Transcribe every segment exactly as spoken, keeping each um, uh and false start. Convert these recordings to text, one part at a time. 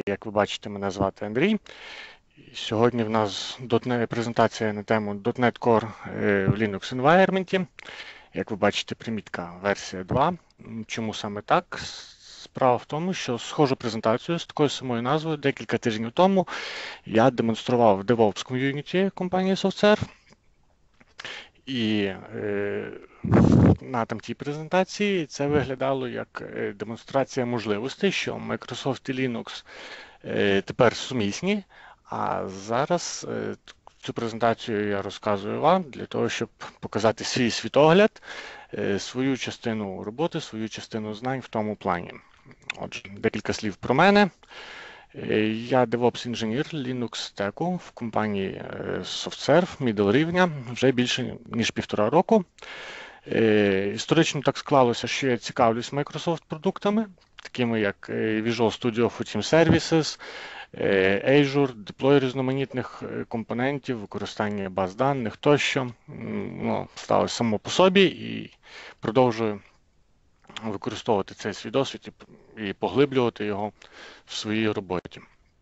Як ви бачите, мене звати Андрій. Сьогодні в нас презентація на тему .дот нет Core в Linux Environment. Як ви бачите, примітка версія два. Чому саме так? Справа в тому, що схожу презентацію з такою самою назвою декілька тижнів тому я демонстрував в DevOps ком'юніті компанії SoftServe. І е, на тамтій презентації це виглядало як демонстрація можливостей, що Microsoft і Linux е, тепер сумісні, а зараз е, цю презентацію я розказую вам для того, щоб показати свій світогляд, е, свою частину роботи, свою частину знань в тому плані. Отже, декілька слів про мене. Я DevOps-інженер Linux стеку в компанії SoftServe middle рівня вже більше ніж півтора року. Історично так склалося, що я цікавлюсь Microsoft продуктами, такими як Visual Studio for Team Services, Azure, деплой різноманітних компонентів, використання баз даних тощо. Ну, сталося само по собі і продовжую використовувати цей свій досвід і поглиблювати його в своїй роботі.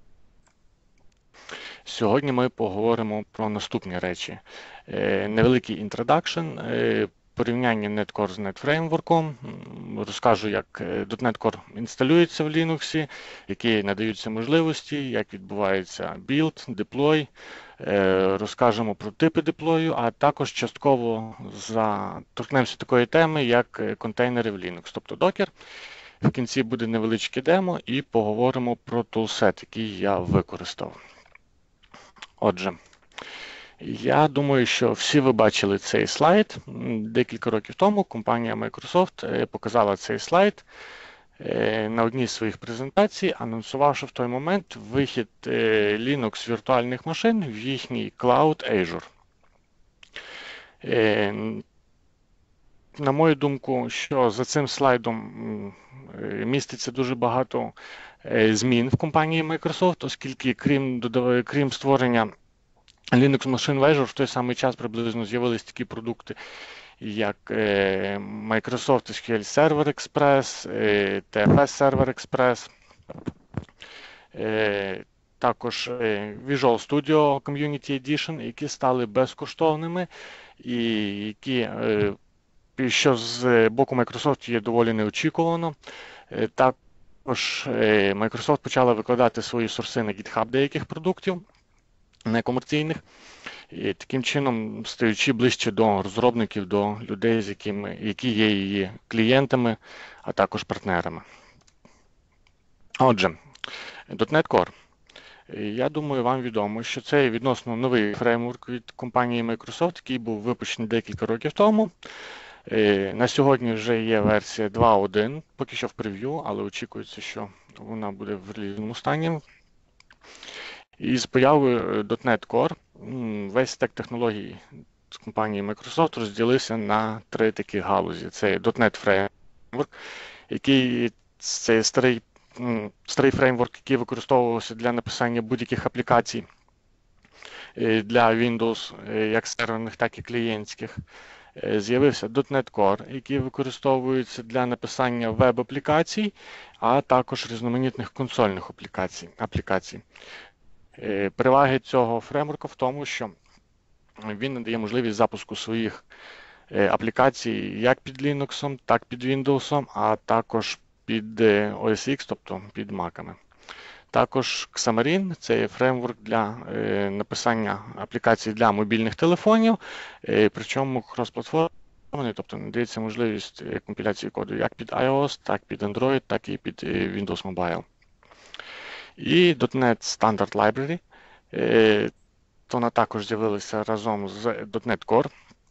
Сьогодні ми поговоримо про наступні речі. Невеликий інтродакшн, порівняння NetCore з NetFramework, розкажу, як .дот нет Core інсталюється в Linux, які надаються можливості, як відбувається build, deploy, розкажемо про типи деплою, а також частково торкнемося такої теми, як контейнери в Linux, тобто Docker. В кінці буде невеличке демо і поговоримо про тулсет, який я використав. Отже, я думаю, що всі ви бачили цей слайд. Декілька років тому компанія Microsoft показала цей слайд на одній з своїх презентацій, анонсувавши в той момент вихід Linux віртуальних машин в їхній Cloud Azure. На мою думку, що за цим слайдом міститься дуже багато змін в компанії Microsoft, оскільки крім, крім створення Linux машин в Azure, в той самий час приблизно з'явились такі продукти, як Microsoft ес кю ель Server Express, ті еф ес Server Express, також Visual Studio Community Edition, які стали безкоштовними і які, що з боку Microsoft є доволі неочікувано. Також Microsoft почала викладати свої сорси на GitHub деяких продуктів, некомерційних, і таким чином стаючи ближче до розробників, до людей, з якими, які є її клієнтами, а також партнерами. Отже, .дот нет Core. Я думаю, вам відомо, що це відносно новий фреймворк від компанії Microsoft, який був випущений декілька років тому. На сьогодні вже є версія два точка один, поки що в прев'ю, але очікується, що вона буде в релізному стані. І з появою .дот нет Core весь стек технологій з компанії Microsoft розділився на три такі галузі. Це .дот нет Framework, який це старий, старий фреймворк, який використовувався для написання будь-яких аплікацій для Windows, як серверних, так і клієнтських. З'явився .дот нет Core, який використовується для написання веб-аплікацій, а також різноманітних консольних аплікацій. аплікацій. Переваги цього фреймворку в тому, що він надає можливість запуску своїх аплікацій як під Linux, так під Windows, а також під о ес ікс, тобто під Mac. Також Xamarin – це є фреймворк для написання аплікацій для мобільних телефонів, причому кросплатформений, тобто надається можливість компіляції коду як під iOS, так під Android, так і під Windows Mobile. І .дот нет Standard Library, вона також з'явилася разом з .дот нет Core.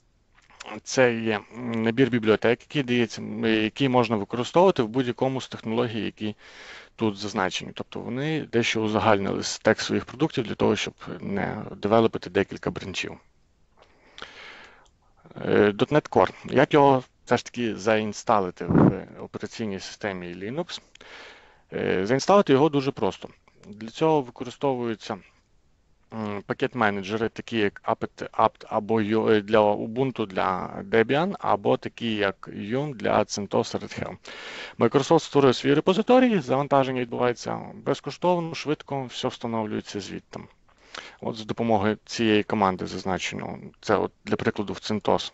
Це є набір бібліотек, який, дається, який можна використовувати в будь-якому з технологій, які тут зазначені. Тобто вони дещо узагальнили стек своїх продуктів для того, щоб не девелопити декілька бренчів. .дот нет Core. Як його все ж таки заінсталити в операційній системі Linux? Заінсталити його дуже просто. Для цього використовується пакет-менеджери, такі як apt, apt або Ю- для Ubuntu, для Debian, або такі як Yum для CentOS Red Hat. Microsoft створює свій репозиторій, завантаження відбувається безкоштовно, швидко, все встановлюється звідти. От з допомогою цієї команди зазначено. Це от для прикладу в CentOS.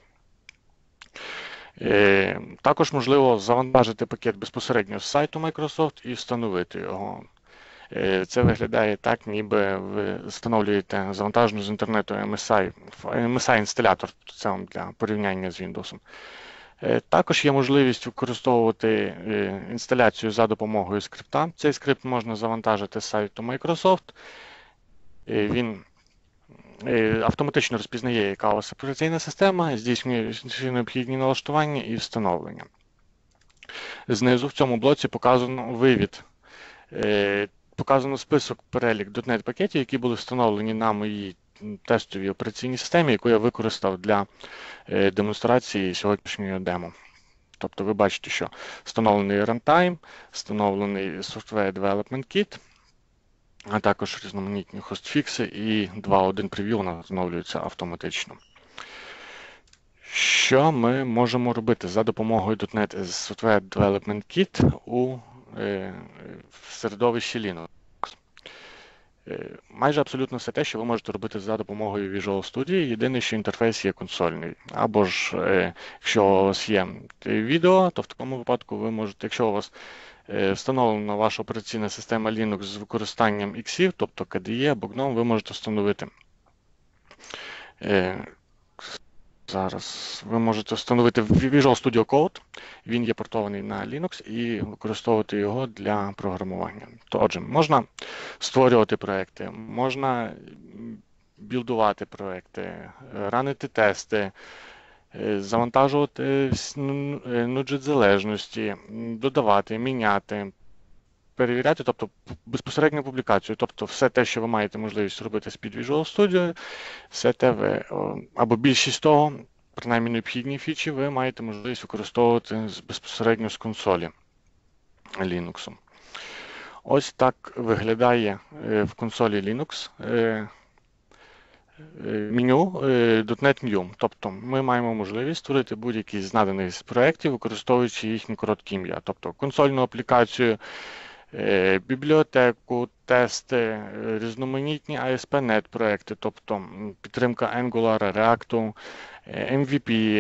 Е, Також можливо завантажити пакет безпосередньо з сайту Microsoft і встановити його. Е, Це виглядає так, ніби ви встановлюєте завантажену з інтернету ем ес ай, ем ес ай-інсталятор, це вам для порівняння з Windows. Е, Також є можливість використовувати е, інсталяцію за допомогою скрипта. Цей скрипт можна завантажити з сайту Microsoft. Е, Він е, автоматично розпізнає, яка у вас операційна система, здійснює всі необхідні налаштування і встановлення. Знизу в цьому блоці показано вивід. Е, Показано список, перелік .дот нет пакетів, які були встановлені на моїй тестовій операційній системі, яку я використав для е, демонстрації сьогоднішнього демо. Тобто ви бачите, що встановлений runtime, встановлений Software Development Kit, а також різноманітні хостфікси і два точка один прев'ю вона встановлюється автоматично. Що ми можемо робити за допомогою .дот нет Software Development Kit у е, в середовищі Linux? Е, Майже абсолютно все те, що ви можете робити за допомогою Visual Studio, єдине, що інтерфейс є консольний. Або ж, е, якщо у вас є відео, то в такому випадку ви можете, якщо у вас е, встановлена ваша операційна система Linux з використанням іксів, тобто ка де і або гном, ви можете встановити. Е, Зараз ви можете встановити Visual Studio Code, він є портований на Linux, і використовувати його для програмування. Отже, можна створювати проекти, можна білдувати проекти, ранити тести, завантажувати нуджет залежності, додавати, міняти, перевіряти, тобто безпосередньо публікацію, тобто все те, що ви маєте можливість робити з-під Visual Studio, все те ви, або більшість того, принаймні необхідні фічі, ви маєте можливість використовувати безпосередньо з консолі Linux. Ось так виглядає в консолі Linux меню .дот нет New. Тобто ми маємо можливість створити будь-який з наданих проєктів, використовуючи їхні короткі ім'я. Тобто консольну аплікацію, бібліотеку, тести, різноманітні ей ес пі точка нет проекти, тобто підтримка Angular, React, ем ві пі,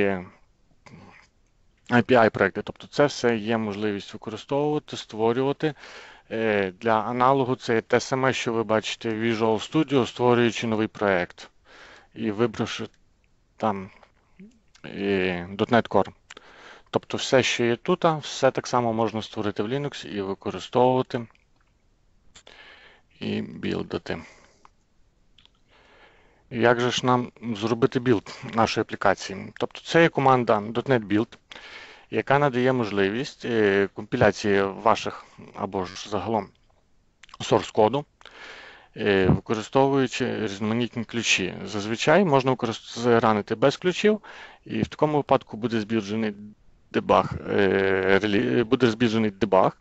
ей пі ай проекти. Тобто це все є можливість використовувати, створювати. Для аналогу це те саме, що ви бачите в Visual Studio, створюючи новий проект і вибравши там .дот нет Core. Тобто все, що є тут, все так само можна створити в Linux і використовувати і білдити. Як же ж нам зробити білд нашої аплікації? Тобто це є команда .дот нет Build, яка надає можливість компіляції ваших або ж загалом source коду, використовуючи різноманітні ключі. Зазвичай можна ранити без ключів, і в такому випадку буде збільшений дебаг, буде збільшений дебаг,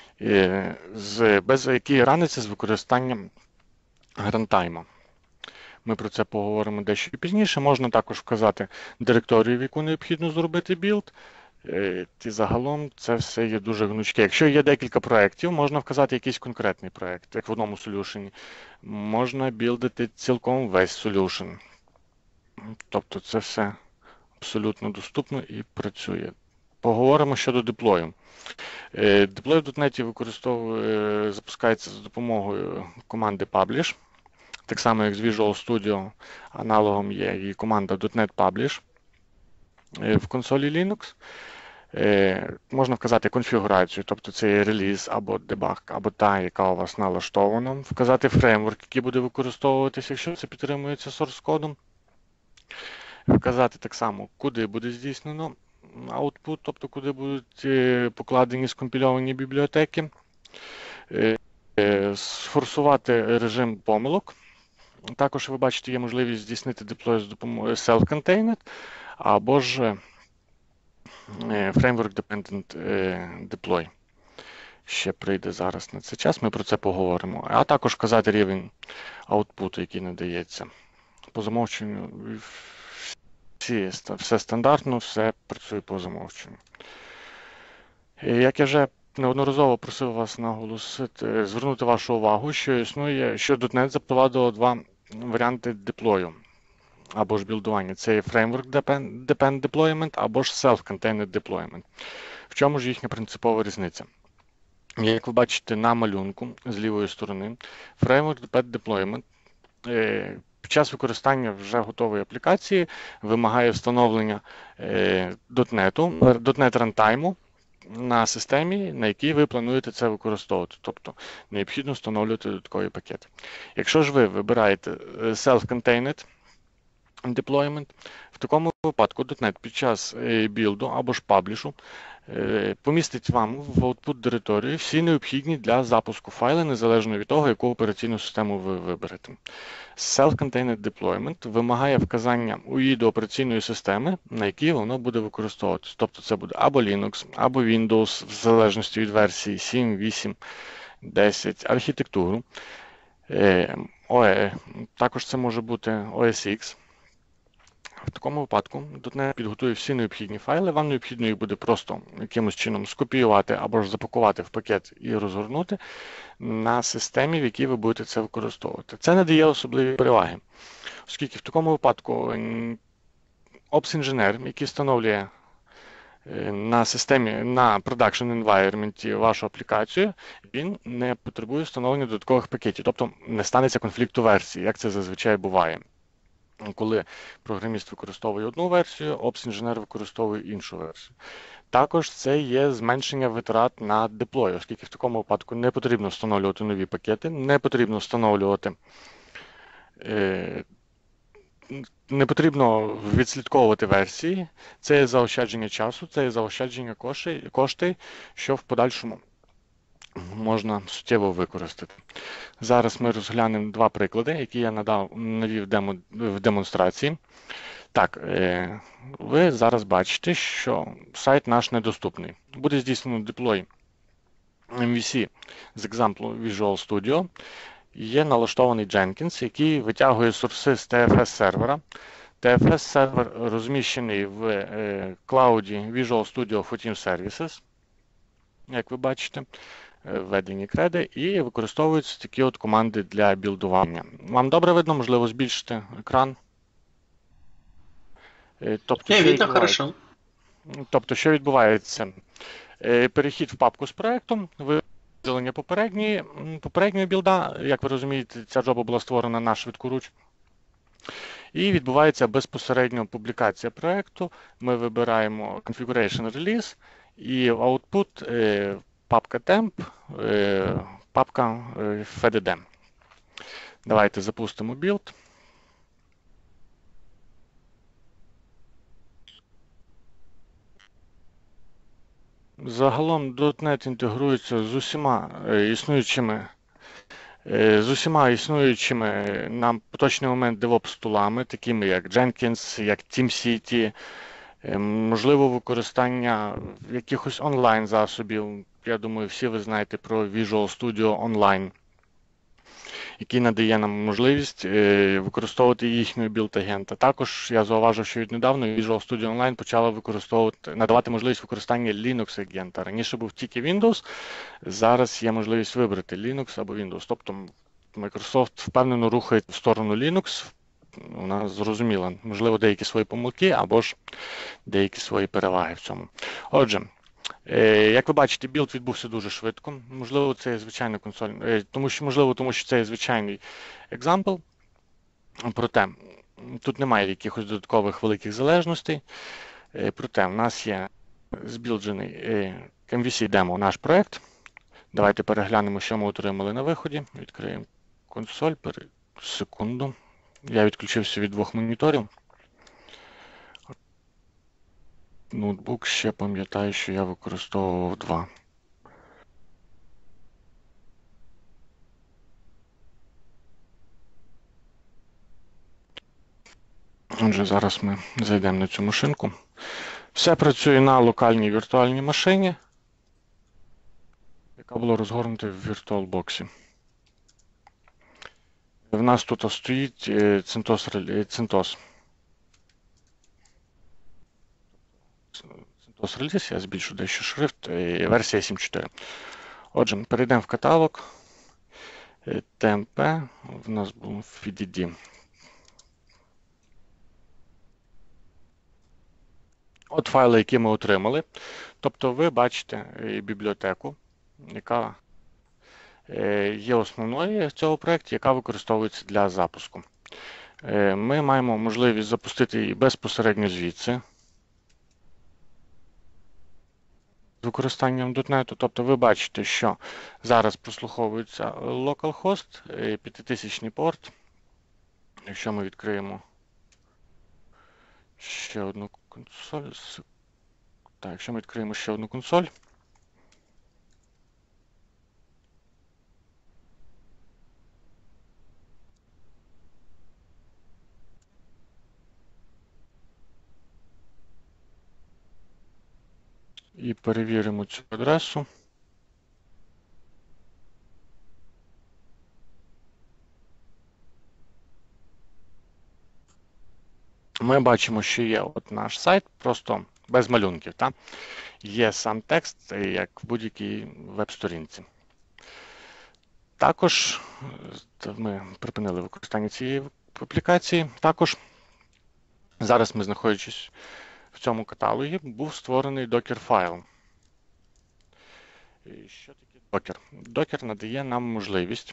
без який раниться з використанням рантайму. Ми про це поговоримо дещо пізніше. Можна також вказати директорію, в яку необхідно зробити білд. І загалом це все є дуже гнучке. Якщо є декілька проєктів, можна вказати якийсь конкретний проєкт, як в одному солюшені. Можна білдити цілком весь солюшн. Тобто це все абсолютно доступно і працює. Поговоримо щодо деплою. Деплой в .дот нет використовує, запускається за допомогою команди Publish. Так само, як з Visual Studio, аналогом є і команда .дот нет Publish в консолі Linux. Можна вказати конфігурацію, тобто це є реліз або дебаг, або та, яка у вас налаштована. Вказати фреймворк, який буде використовуватися, якщо це підтримується source кодом. Вказати так само, куди буде здійснено output, тобто куди будуть покладені скомпільовані бібліотеки. Сфорсувати режим помилок. Також ви бачите, є можливість здійснити деплой з допомогою self-contained або ж Framework Dependent Deploy. ще прийде зараз на цей час, ми про це поговоримо. А також вказати рівень аутпуту, який надається. По замовченню всі, все стандартно, все працює по замовченню. Як я вже неодноразово просив вас наголосити, звернути вашу увагу, що існує, що .дот нет запровадило два варіанти деплою або ж білдування. Це є Framework Depend Deployment або ж Self-Contained Deployment. В чому ж їхня принципова різниця? Як ви бачите на малюнку з лівої сторони, Framework Depend Deployment під час використання вже готової аплікації вимагає встановлення .дот нет, .дот нет Runtime на системі, на якій ви плануєте це використовувати. Тобто необхідно встановлювати додаткові пакети. Якщо ж ви вибираєте Self-Contained Deployment, в такому випадку .дот нет під час білду або ж паблішу помістить вам в output директорії всі необхідні для запуску файли, незалежно від того, яку операційну систему ви виберете. Self-Contained Deployment вимагає вказання у і до операційної системи, на якій воно буде використовуватися. Тобто це буде або Linux, або Windows, в залежності від версії сім, вісім, десять, архітектуру. Також це може бути о ес ікс. В такому випадку .дот нет підготує всі необхідні файли, вам необхідно їх буде просто якимось чином скопіювати або ж запакувати в пакет і розгорнути на системі, в якій ви будете це використовувати. Це надає особливі переваги, оскільки в такому випадку Ops-інженер, який встановлює на системі, на production environment вашу аплікацію, він не потребує встановлення додаткових пакетів, тобто не станеться конфлікту версій, як це зазвичай буває. Коли програміст використовує одну версію, Ops-інженер використовує іншу версію. Також це є зменшення витрат на деплой, оскільки в такому випадку не потрібно встановлювати нові пакети, не потрібно встановлювати, е, не потрібно відслідковувати версії. Це є заощадження часу, це є заощадження коштів, що в подальшому можна суттєво використати. Зараз ми розглянемо два приклади, які я надав, навів демо, в демонстрації. Так, ви зараз бачите, що сайт наш недоступний. Буде здійснено деплой ем ві сі з екземплу Visual Studio. Є налаштований Jenkins, який витягує сорси з ті еф ес-сервера. ті еф ес-сервер розміщений в клауді Visual Studio фотін Services, як ви бачите, введені креди, і використовуються такі от команди для білдування. Вам добре видно, можливо, збільшити екран? Тобто, Я видно, хорошо. Тобто, що відбувається? Перехід в папку з проєктом, видалення попередньої, попередньої білда, як ви розумієте, ця джоба була створена на швидкоруч. І відбувається безпосередньо публікація проєкту. Ми вибираємо Configuration Release і в output папка temp, папка еф ді ді. Давайте запустимо білд. Загалом .дот нет інтегрується з усіма існуючими з усіма існуючими на поточний момент DevOps-тулами, такими як Jenkins, як TeamCity, можливо використання якихось онлайн-засобів. Я думаю, всі ви знаєте про Visual Studio Online, який надає нам можливість використовувати їхнього білд-агента. Також я зауважив, що віднедавно Visual Studio Online почала використовувати, надавати можливість використання Linux-агента. Раніше був тільки Windows, зараз є можливість вибрати Linux або Windows. Тобто Microsoft впевнено рухає в сторону Linux. Вона зрозуміла, можливо, деякі свої помилки або ж деякі свої переваги в цьому. Отже, як ви бачите, білд відбувся дуже швидко. Можливо, це є звичайна консоль, тому що, можливо, тому що це є звичайний екзампл. Проте, тут немає якихось додаткових великих залежностей. Проте, в нас є збілджений ем ві сі демо наш проєкт. Давайте переглянемо, що ми отримали на виході. Відкриємо консоль. Секунду. Я відключився від двох моніторів. Ноутбук ще пам'ятаю, що я використовував два. Отже, зараз ми зайдемо на цю машинку. Все працює на локальній віртуальній машині. Як яка була розгорнута в VirtualBox. В нас тут стоїть CentOS, CentOS. CentOS Release, я збільшу дещо шрифт, версія сім точка чотири. Отже, перейдемо в каталог. Т М П в нас був в Д Д. От файли, які ми отримали. Тобто ви бачите бібліотеку, яка є основною в цьому проєкті, яка використовується для запуску. Ми маємо можливість запустити її безпосередньо звідси з використанням .NET. Тобто ви бачите, що зараз прослуховується localhost, п'ятитисячний порт. Якщо ми відкриємо ще одну консоль, так, якщо ми відкриємо ще одну консоль, і перевіримо цю адресу. Ми бачимо, що є от наш сайт, просто без малюнків. Та? Є сам текст, як в будь-якій веб-сторінці. Також ми припинили використання цієї аплікації. Також зараз ми, знаходячись в цьому каталогі, був створений докер-файл. Що таке докер? Докер надає нам можливість.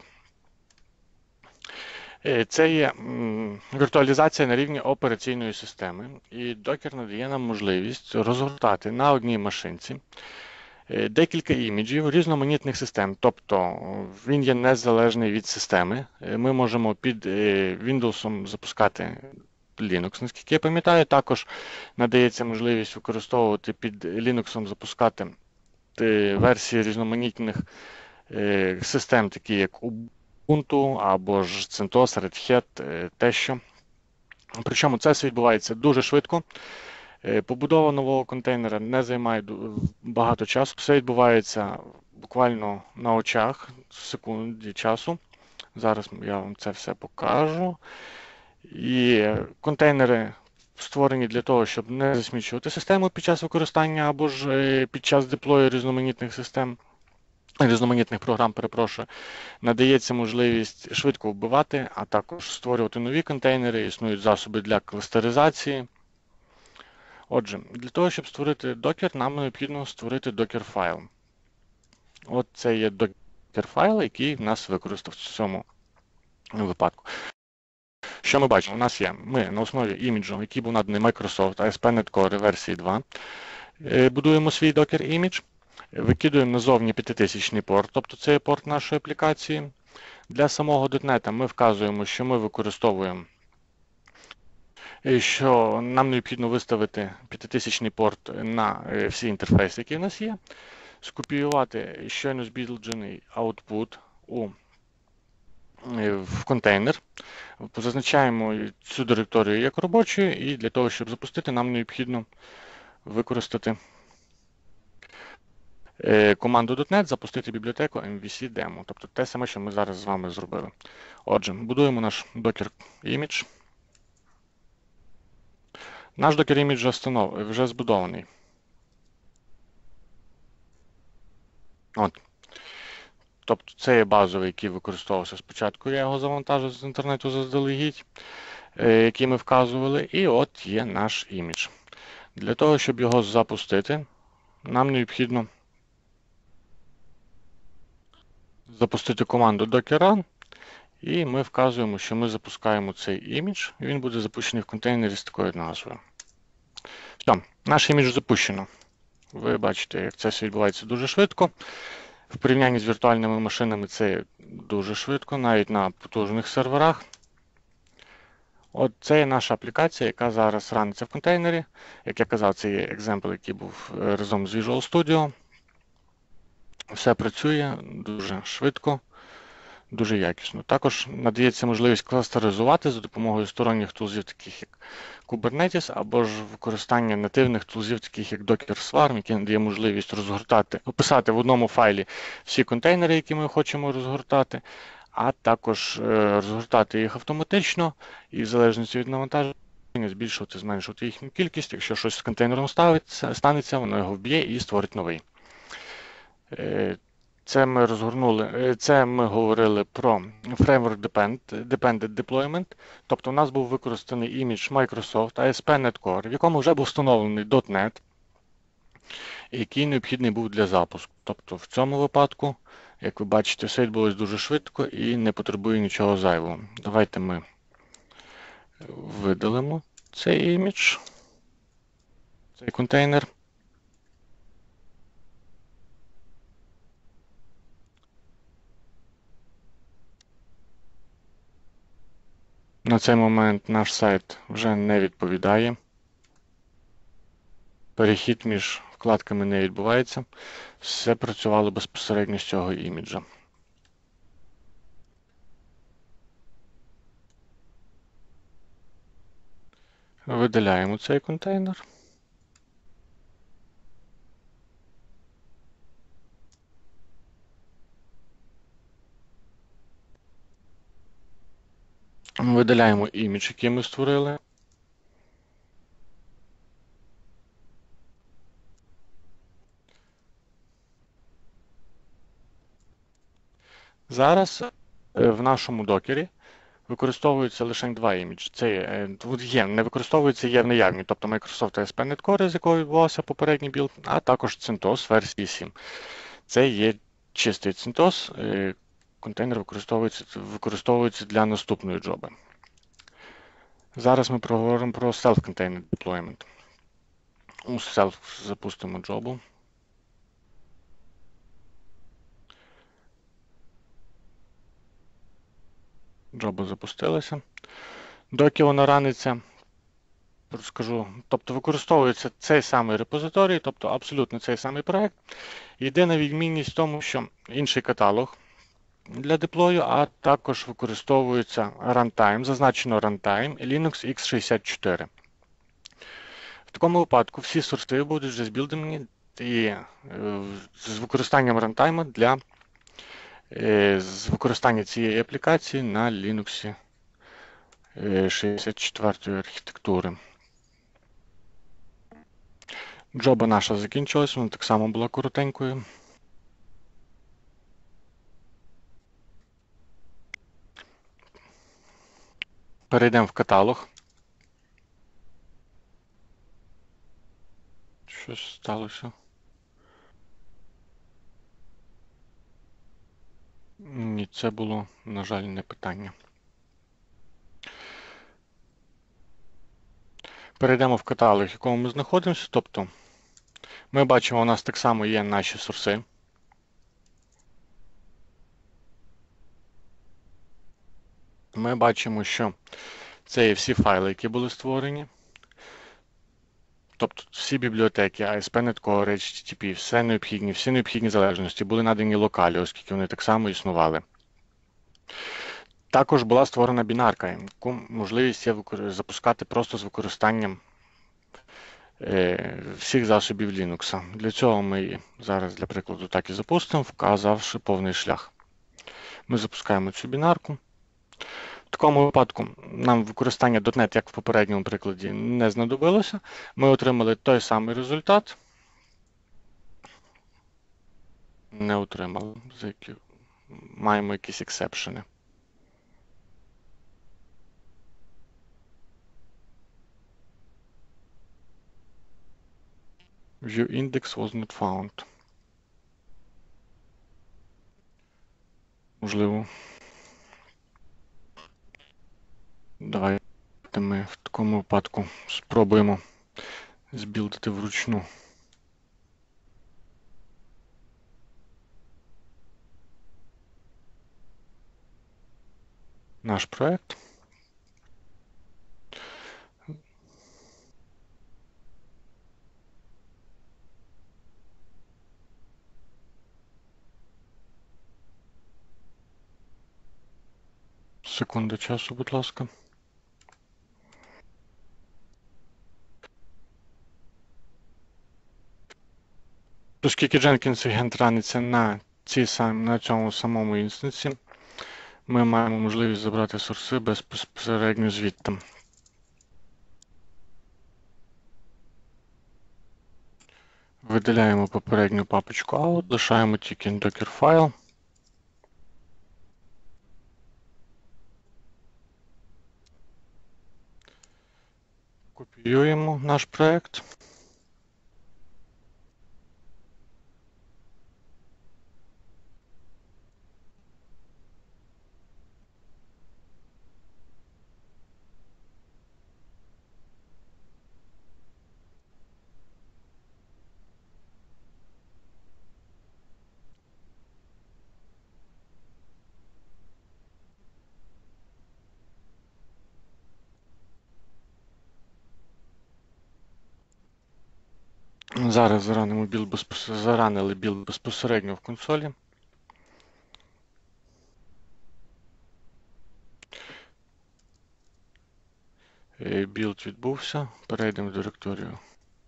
Це є віртуалізація на рівні операційної системи. І докер надає нам можливість розгортати на одній машинці декілька іміджів різноманітних систем. Тобто він є незалежний від системи. Ми можемо під Windows запускати Linux, наскільки я пам'ятаю. Також надається можливість використовувати під Linux запускати версії різноманітних систем, такі як Ubuntu або ж CentOS, Red Hat, тощо. Причому це все відбувається дуже швидко. Побудова нового контейнера не займає багато часу. Все відбувається буквально на очах, в секунді часу. Зараз я вам це все покажу. І контейнери створені для того, щоб не засмічувати систему під час використання або ж під час деплою різноманітних систем, різноманітних програм, перепрошую. Надається можливість швидко вбивати, а також створювати нові контейнери, існують засоби для кластеризації. Отже, для того, щоб створити докер, нам необхідно створити докер-файл. От це є докер-файл, який в нас використав в цьому випадку. Що ми бачимо? У нас є, ми на основі іміджу, який був наданий Microsoft ей ес пі точка нет Core версії два, будуємо свій докер-імідж, викидуємо назовні п'ятитисячний порт, тобто це є порт нашої аплікації. Для самого .NET ми вказуємо, що ми використовуємо, що нам необхідно виставити п'ятитисячний порт на всі інтерфейси, які в нас є, скопіювати щойно збільджений output у, в контейнер, зазначаємо цю директорію як робочою, і для того, щоб запустити, нам необхідно використати команду .NET, запустити бібліотеку ем ві сі Demo, тобто те саме, що ми зараз з вами зробили. Отже, будуємо наш Docker Image. Наш Docker Image вже, вже збудований. От. Тобто це є базовий, який використовувався спочатку, я його завантажив з інтернету заздалегідь, який ми вказували, і от є наш імідж. Для того, щоб його запустити, нам необхідно запустити команду docker-run, і ми вказуємо, що ми запускаємо цей імідж, і він буде запущений в контейнері з такою назвою. Все, наш імідж запущено. Ви бачите, як це все відбувається дуже швидко. В порівнянні з віртуальними машинами це дуже швидко, навіть на потужних серверах. От це є наша аплікація, яка зараз раниться в контейнері. Як я казав, це є екземпл, який був разом з Visual Studio. Все працює дуже швидко, дуже якісно. Також надається можливість кластеризувати за допомогою сторонніх тулзів, таких як Kubernetes, або ж використання нативних тулзів, таких як Docker Swarm, який надає можливість розгортати, описати в одному файлі всі контейнери, які ми хочемо розгортати, а також розгортати їх автоматично і в залежності від навантаження збільшувати, зменшувати їхню кількість. Якщо щось з контейнером ставиться, станеться, воно його вб'є і створить новий. Це ми розгорнули, це ми говорили про Framework Dependent Deployment, тобто у нас був використаний імідж Microsoft ей ес пі точка нет Core, в якому вже був встановлений .дот нет, який необхідний був для запуску. Тобто в цьому випадку, як ви бачите, все відбулось дуже швидко і не потребує нічого зайвого. Давайте ми видалимо цей імідж, цей контейнер. На цей момент наш сайт вже не відповідає. Перехід між вкладками не відбувається. Все працювало безпосередньо з цього іміджа. Видаляємо цей контейнер. Видаляємо імідж, який ми створили. Зараз в нашому докері використовуються лише два іміджі. Це є, не використовується, є в наявні, тобто Microsoft ей ес пі точка нет Core, з якого відбувався попередній білд, а також CentOS версії сім. Це є чистий CentOS, контейнер використовується, використовується для наступної джоби. Зараз ми проговоримо про Self-Contained Deployment. У Self запустимо джобу. Джоба запустилася. Доки вона раниться, розкажу, тобто використовується цей самий репозиторій, тобто абсолютно цей самий проект. Єдина відмінність в тому, що інший каталог для деплою, а також використовується runtime, зазначено runtime Linux ікс шістдесят чотири. В такому випадку всі сорси будуть вже збілдені і з використанням рантайму для з використання цієї аплікації на Linux шістдесят четвертої архітектури. Джоба наша закінчилась, вона так само була коротенькою. Перейдемо в каталог. Щось сталося. Ні, це було, на жаль, не питання. Перейдемо в каталог, в якому ми знаходимося. Тобто, ми бачимо, у нас так само є наші сорси. Ми бачимо, що це є всі файли, які були створені. Тобто всі бібліотеки, ей ес пі точка нет Core, ейч ті ті пі, все необхідні, всі необхідні залежності були надані локалі, оскільки вони так само існували. Також була створена бінарка, яку можливість є запускати просто з використанням е, всіх засобів Linux. Для цього ми її зараз, для прикладу, так і запустимо, вказавши повний шлях. Ми запускаємо цю бінарку. В такому випадку нам використання .дот нет, як в попередньому прикладі, не знадобилося. Ми отримали той самий результат. Не отримали, за які маємо якісь ексепшени. View index was not found. Можливо. Давайте ми в такому випадку спробуємо збілдити вручну наш проект. Секунда часу, будь ласка. Оскільки Jenkins агент раниться на, цій сам, на цьому самому інстансі, ми маємо можливість забрати сорси безпосередньо звідти. Видаляємо попередню папочку out, лишаємо тільки Docker файл. Копіюємо наш проект. Зараз заранимо білд безпос... заранили білд безпосередньо в консолі. Білд відбувся. Перейдемо в директорію.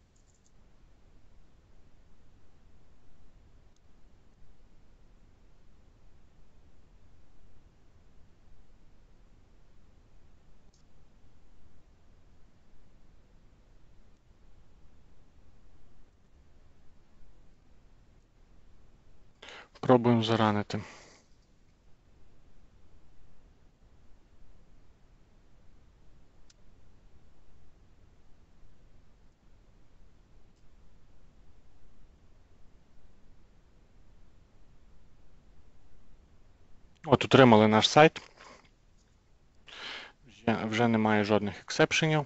Пробуємо заранити. От, отримали наш сайт. Вже, вже немає жодних ексепшенів.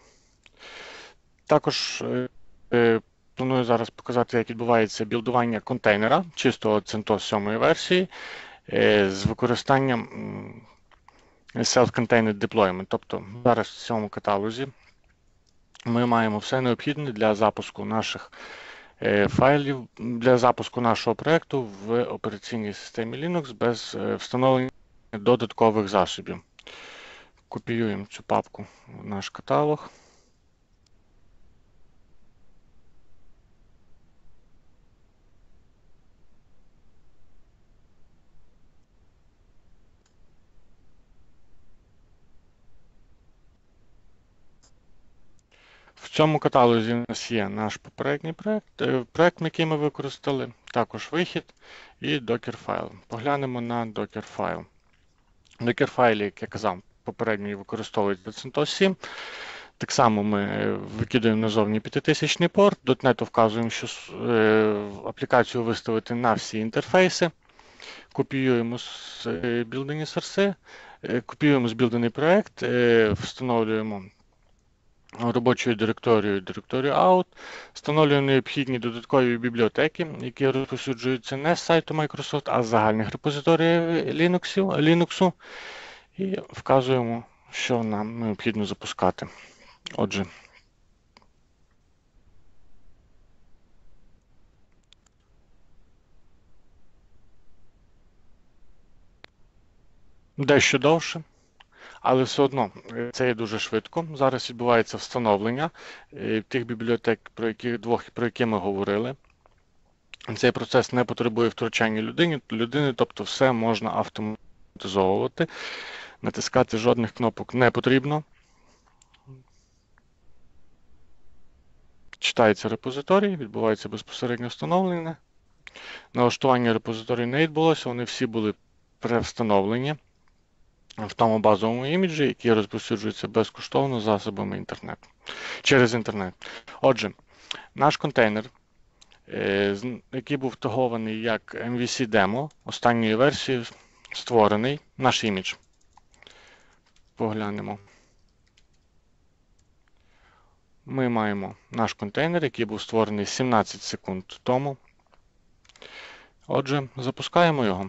Також е, планую зараз показати, як відбувається білдування контейнера чистого центос сьомої версії е, з використанням self-contained deployment. Тобто зараз в цьому каталозі ми маємо все необхідне для запуску наших е, файлів, для запуску нашого проєкту в операційній системі Linux без е, встановлення додаткових засобів. Копіюємо цю папку в наш каталог. В цьому каталозі у нас є наш попередній проєкт, проєкт, який ми використали, також вихід і Docker файл. Поглянемо на Docker файл. Docker файлі, як я казав, попередньо використовують для центос сім. Так само ми викидаємо назовні п'ятитисячний порт, .NET вказуємо, що аплікацію виставити на всі інтерфейси. Копіюємо збілдені сорси, копіюємо збілдений проєкт, встановлюємо робочою директорією директорію out, встановлюємо необхідні додаткові бібліотеки, які розповсюджуються не з сайту Microsoft, а з загальних репозиторіїв Linux, Linux, і вказуємо, що нам необхідно запускати. Отже, дещо довше, але все одно це є дуже швидко. Зараз відбувається встановлення тих бібліотек, про які, двох, про які ми говорили. Цей процес не потребує втручання людини, людини, тобто все можна автоматизовувати. Натискати жодних кнопок не потрібно. Читається репозиторій, відбувається безпосередньо встановлення. Налаштування репозиторій не відбулося, вони всі були превстановлені в тому базовому іміджі, який розповсюджується безкоштовно засобами інтернету, через інтернет. Отже, наш контейнер, який був тагований як ем ві сі-демо, останньої версії створений, наш імідж. Поглянемо. Ми маємо наш контейнер, який був створений сімнадцять секунд тому. Отже, запускаємо його.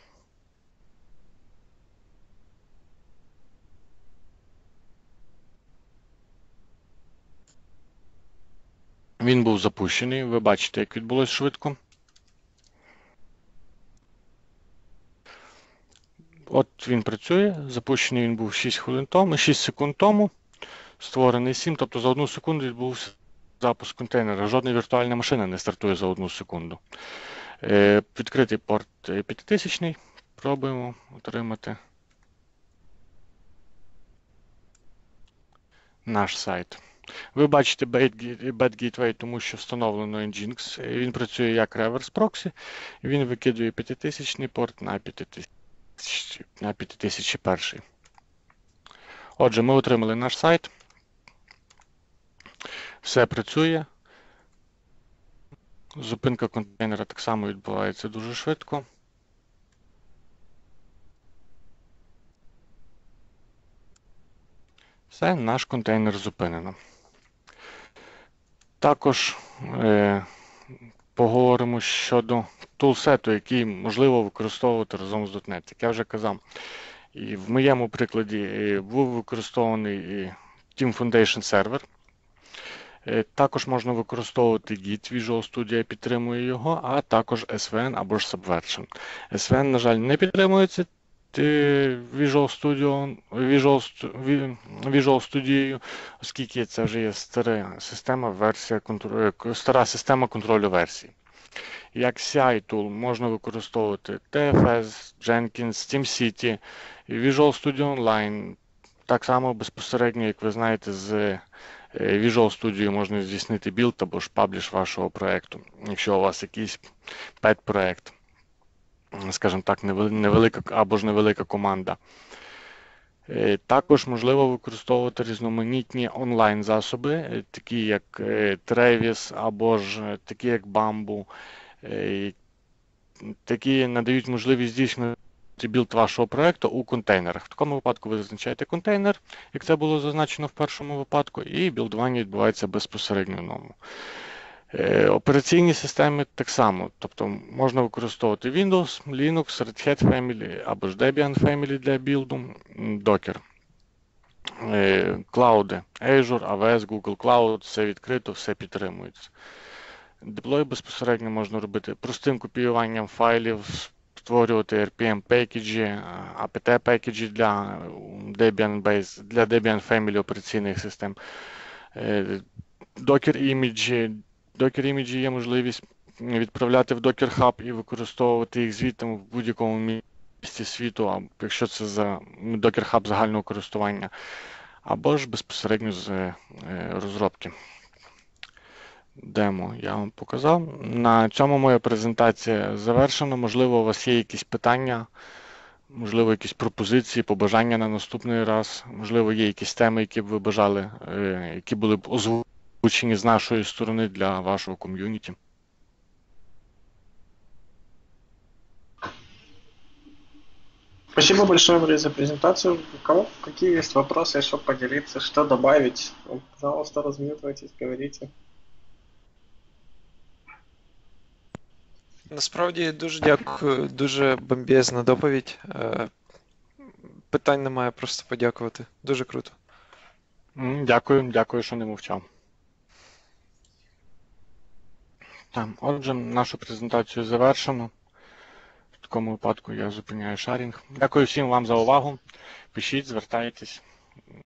Він був запущений, ви бачите, як відбулося швидко. От він працює, запущений він був шість хвилин тому, шість секунд тому, створений сім, тобто за одну секунду відбувся запуск контейнера. Жодна віртуальна машина не стартує за одну секунду. Е, Відкритий порт п'ятитисячний. Пробуємо отримати наш сайт. Ви бачите Bad Gateway, тому що встановлено Nginx. Він працює як реверс проксі. Він викидує п'ятитисячний порт на п'ятитисячний перший. Отже, ми отримали наш сайт. Все працює. Зупинка контейнера так само відбувається дуже швидко. Все, наш контейнер зупинено. Також е, поговоримо щодо тулсету, який можливо використовувати разом з .дот нет. Як я вже казав, і в моєму прикладі е, був використований е, Team Foundation сервер. Е, також можна використовувати Git, Visual Studio підтримує його, а також ес ві ен або ж Subversion. ес ві ен, на жаль, не підтримується Visual Studio, Visual, Visual Studio, оскільки це вже є стара система, версія, стара система контролю версій. Як сі ай tool можна використовувати ті еф ес, Jenkins, SteamCity, Visual Studio Online. Так само безпосередньо, як ви знаєте, з Visual Studio можна здійснити білд або ж пабліш вашого проєкту, якщо у вас якийсь пет-проєкт. Скажімо так, невелика або ж невелика команда. Також можливо використовувати різноманітні онлайн-засоби, такі як Travis або ж такі як Bamboo, які надають можливість здійснити білд вашого проєкту у контейнерах. В такому випадку ви зазначаєте контейнер, як це було зазначено в першому випадку, і білдування відбувається безпосередньо в ньому. Операційні системи так само, тобто можна використовувати Windows, Linux, Red Hat Family або ж Debian Family для білду, Docker. Клауди, Azure, ей ві ес, Google Cloud, все відкрито, все підтримується. Деплой безпосередньо можна робити простим копіюванням файлів, створювати ар пі ем пекеджі, apt пекеджі для Debian Base, для Debian Family операційних систем. Docker іміджі. Docker іміджі є можливість відправляти в Docker Hub і використовувати їх звідти в будь-якому місці світу, або якщо це за Docker Hub загального користування, або ж безпосередньо з розробки. Демо я вам показав. На цьому моя презентація завершена. Можливо, у вас є якісь питання, можливо, якісь пропозиції, побажання на наступний раз. Можливо, є якісь теми, які б ви бажали, які були б озвучені з нашої сторони для вашого ком'юніті. Спасибо большое, Андрей, за презентацию. У кого какие есть вопросы, чтобы поделиться, что добавить? Пожалуйста, размьютывайтесь, говорите. Насправді дуже дякую, дуже бомбезна доповідь. Питань немає, просто подякувати. Дуже круто. Дякую, дякую, що не мовчав. Так, отже, нашу презентацію завершено. В такому випадку я зупиняю шарінг. Дякую всім вам за увагу. Пишіть, звертайтесь.